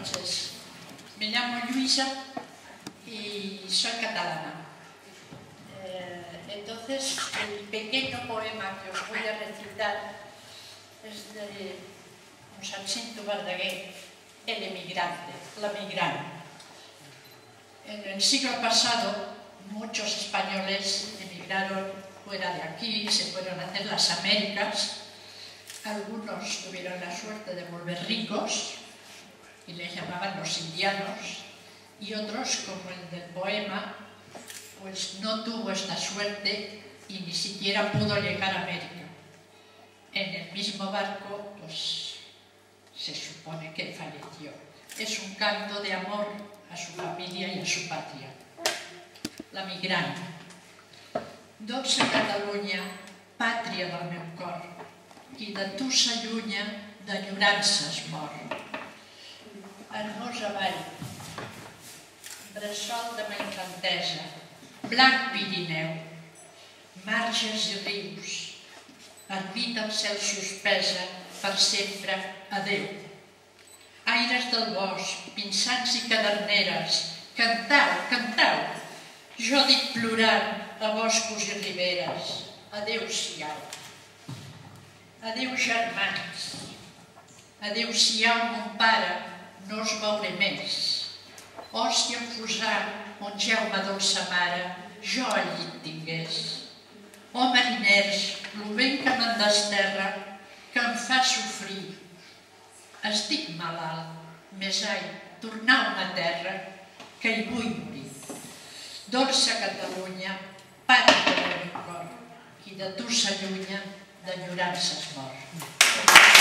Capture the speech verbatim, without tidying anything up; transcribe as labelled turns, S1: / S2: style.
S1: noches. Me llamo Luisa y soy catalana. Eh, entonces, el pequeño poema que os voy a recitar es de un Jacinto Verdaguer, El emigrante, la migrante. En el siglo pasado, muchos españoles emigraron fuera de aquí, se fueron a hacer las Américas. Algunos tuvieron la suerte de volver ricos y les llamaban los indianos, y otros, como el del poema, pues no tuvo esta suerte y ni siquiera pudo llegar a América. En el mismo barco, pues se supone que falleció. Es un canto de amor a su familia y a su patria. La migrant. Dolça Catalunya, pàtria del meu cor, qui de tu s'allunya, d'enyorances mor. Hermosa vall, bressol de ma infantesa, blanc Pirineu, marges i rius, arbita el cel suspesa, per sempre, adeu. Aires del bosc, pinsans i caderneres, cantau, cantau, jo dic plorant a boscos i riberes, adeu-siau. Adeu, germans, adeu-siau, mon pare, no us veuré més. Hòstia enfosant, on Jaume dolça mare, jo al llit tingués. Oh, mariners, lo vent que me'n desterra, que em fa sofrir. Estic malalt, més ai, tornau-me a terra, que hi vull morir. Dolça Catalunya, pàtria del meu cor, qui de tu s'allunya, d'enyorances mor.